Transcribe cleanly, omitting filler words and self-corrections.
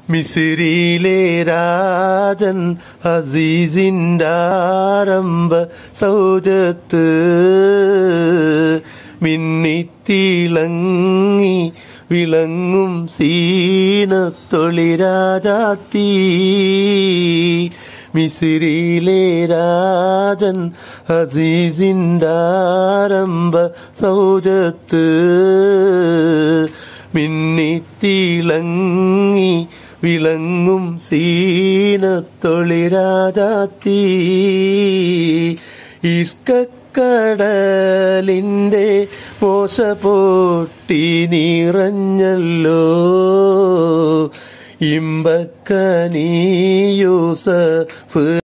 മിസ്രിയിലെ രാജൻ അസീസിന്റെ ആരംഭ സൗജത്ത് മിന്നിത്തിളങ്ങി വിളങ്ങും സീനത്തൊളി രാജാത്തി. മിസ്രിയിലെ രാജൻ അസീസിന്റെ ആരംഭ സൗജത്ത് മിന്നിത്തിളങ്ങി വിളങ്ങും സീനത്തൊളി രാജാത്തി. ഇഷ്കക്കടലിന്റെ മോശ പൊട്ടി നിറഞ്ഞല്ലോ ഇമ്പക്കനി യൂസഫ്